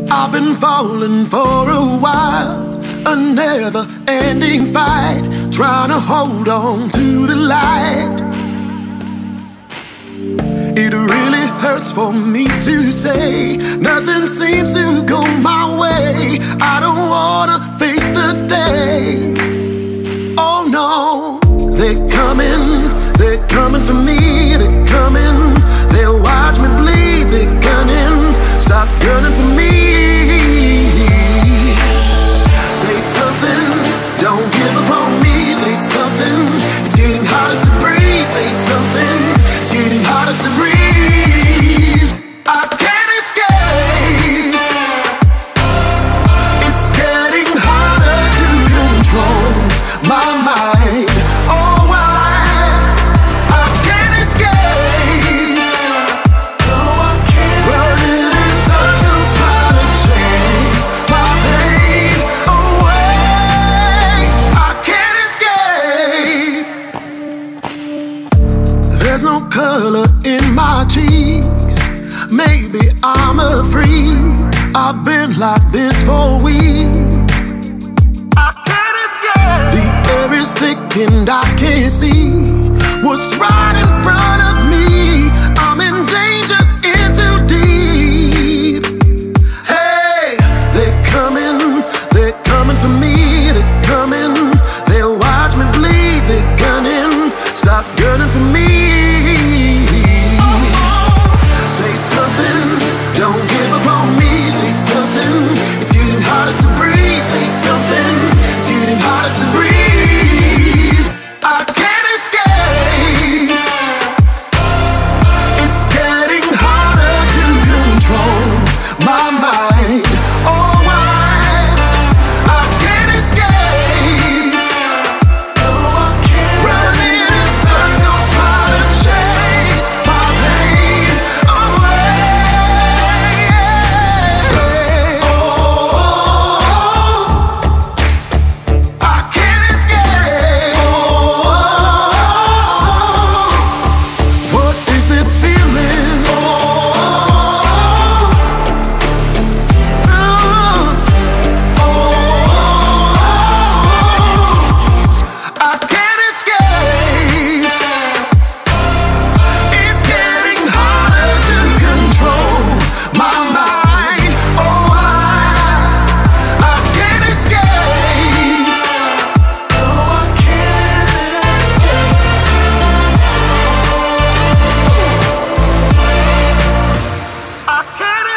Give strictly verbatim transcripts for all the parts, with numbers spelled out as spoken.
I've been falling for a while, a never-ending fight, trying to hold on to the light. It really hurts for me to say nothing seems to go my way. I don't wanna face the day. Oh no, they're coming, they're coming for me, they're coming. They'll watch me bleed, they're gunning, stop gunning for me. Say something, don't give up on me. Say something, it's getting harder to breathe. Say something, it's getting harder to breathe. I can't escape. It's getting harder to control my mind. Oh, why? I can't escape. No, I can't. Running in circles, trying to chase my pain away. I can't escape. There's no color in my cheeks. Maybe I'm a freak. I've been like this for weeks. I can't escape. The air is thick and I can't see what's right in front of me. I'm in danger, in too deep. Hey, they're coming, they're coming for me, they're coming. They'll watch me bleed, they're gunning, stop gunning for me. Say something, don't give up on me. Say something, it's getting harder to breathe. Say something, it's getting harder to breathe. I can't escape. It's getting harder to control my mind. Oh, why? I can't escape. No, I can't. Running in circles, trying to chase my pain away. Oh, I can't escape. Oh, what is this feeling? Oh, I can't escape. It's getting harder to control my mind. Oh, I, I can't escape. No, I can't escape. I can't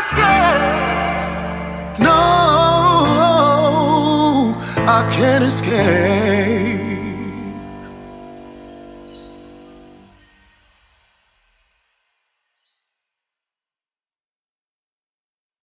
escape. No, I can't escape.